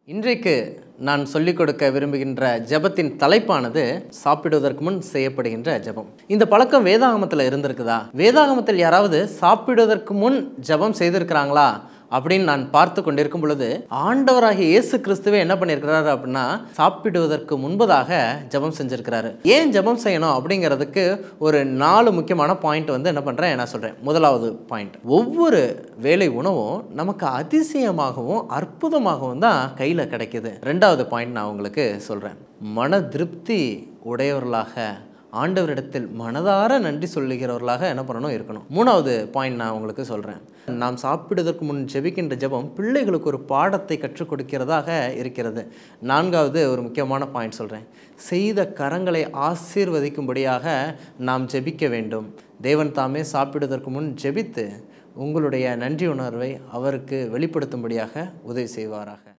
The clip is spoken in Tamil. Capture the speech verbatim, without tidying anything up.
இன்றைக்கு நான் சொல்லிக் கொடுக்க விரும்புகின்ற ஜெபத்தின் தலைப்பானது சாப்பிடுவதற்கு முன் செய்யப்படுகின்ற ஜெபம். இந்த பழக்கம் வேதாகமத்தில் இருந்திருக்குதா? வேதாகமத்தில் யாராவது சாப்பிடுவதற்கு முன் ஜெபம் செய்திருக்கிறாங்களா அப்படின்னு நான் பார்த்து கொண்டிருக்கும் பொழுது ஆண்டவராகிய இயேசு கிறிஸ்துவே என்ன பண்ணியிருக்கிறாரு அப்படின்னா சாப்பிடுவதற்கு முன்பதாக ஜெபம் செஞ்சிருக்கிறாரு. ஏன் ஜெபம் செய்யணும் அப்படிங்கிறதுக்கு ஒரு நாலு முக்கியமான பாயிண்ட் வந்து என்ன பண்ணுறேன் நான் சொல்கிறேன். முதலாவது பாயிண்ட், ஒவ்வொரு வேளை உணவும் நமக்கு அதிசயமாகவும் அற்புதமாகவும் தான் கையில் கிடைக்குது. ரெண்டாவது பாயிண்ட் நான் உங்களுக்கு சொல்கிறேன், மன திருப்தி உடையவர்களாக ஆண்டவரிடத்தில் மனதார நன்றி சொல்லுகிறவர்களாக என்ன பண்ணணும் இருக்கணும். மூணாவது பாயிண்ட் நான் உங்களுக்கு சொல்கிறேன், நாம் சாப்பிடுவதற்கு முன் ஜெபிக்கின்ற ஜெபம் பிள்ளைகளுக்கு ஒரு பாடத்தை கற்றுக் கொடுக்கிறதாக இருக்கிறது. நான்காவது ஒரு முக்கியமான பாயிண்ட் சொல்கிறேன், செய்த கரங்களை ஆசீர்வதிக்கும்படியாக நாம் ஜெபிக்க வேண்டும். தேவன் தாமே சாப்பிடுவதற்கு முன் ஜெபித்து உங்களுடைய நன்றி உணர்வை அவருக்கு வெளிப்படுத்தும்படியாக உதவி செய்வாராக.